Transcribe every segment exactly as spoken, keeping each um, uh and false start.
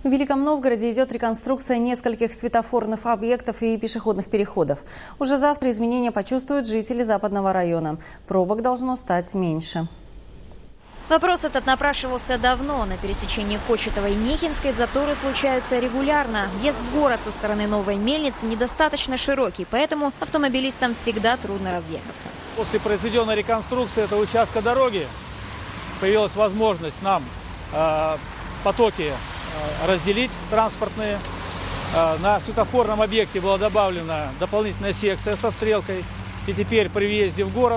В Великом Новгороде идет реконструкция нескольких светофорных объектов и пешеходных переходов. Уже завтра изменения почувствуют жители Западного района. Пробок должно стать меньше. Вопрос этот напрашивался давно. На пересечении Кочетова и Нехинской заторы случаются регулярно. Въезд в город со стороны Новой Мельницы недостаточно широкий, поэтому автомобилистам всегда трудно разъехаться. После произведенной реконструкции этого участка дороги появилась возможность нам э, потоки э, разделить транспортные. Э, на светофорном объекте была добавлена дополнительная секция со стрелкой. И теперь при въезде в город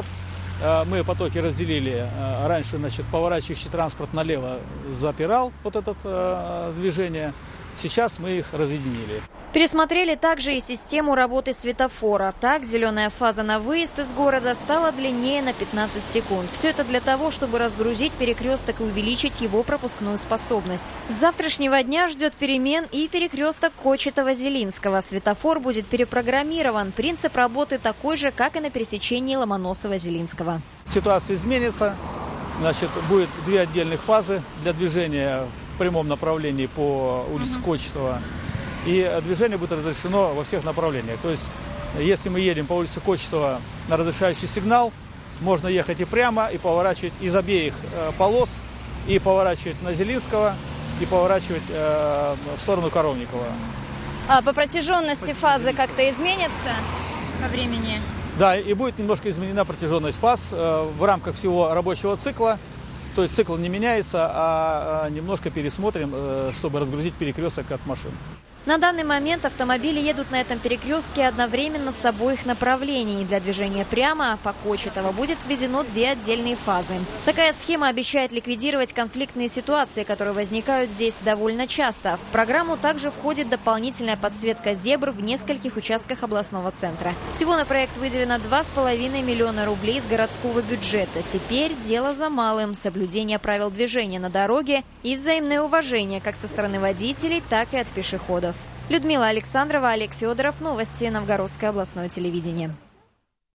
мы потоки разделили. Раньше, значит, поворачивающий транспорт налево запирал вот это э, движение. Сейчас мы их разъединили. Пересмотрели также и систему работы светофора. Так, зеленая фаза на выезд из города стала длиннее на пятнадцать секунд. Все это для того, чтобы разгрузить перекресток и увеличить его пропускную способность. С завтрашнего дня ждет перемен и перекресток Кочетова-Зелинского. Светофор будет перепрограммирован. Принцип работы такой же, как и на пересечении Ломоносова-Зелинского. Ситуация изменится. Значит, будет две отдельных фазы для движения в прямом направлении по улице Кочетова. И движение будет разрешено во всех направлениях. То есть, если мы едем по улице Кочетова на разрешающий сигнал, можно ехать и прямо, и поворачивать из обеих э, полос, и поворачивать на Зелинского, и поворачивать э, в сторону Коровникова. А по протяженности фазы как-то изменится по времени? Да, и будет немножко изменена протяженность фаз э, в рамках всего рабочего цикла. То есть цикл не меняется, а немножко пересмотрим, э, чтобы разгрузить перекресток от машин. На данный момент автомобили едут на этом перекрестке одновременно с обоих направлений. Для движения прямо по Кочетово будет введено две отдельные фазы. Такая схема обещает ликвидировать конфликтные ситуации, которые возникают здесь довольно часто. В программу также входит дополнительная подсветка зебр в нескольких участках областного центра. Всего на проект выделено два с половиной миллиона рублей из городского бюджета. Теперь дело за малым – соблюдение правил движения на дороге и взаимное уважение как со стороны водителей, так и от пешеходов. Людмила Александрова, Олег Федоров. Новости. Новгородское областное телевидение.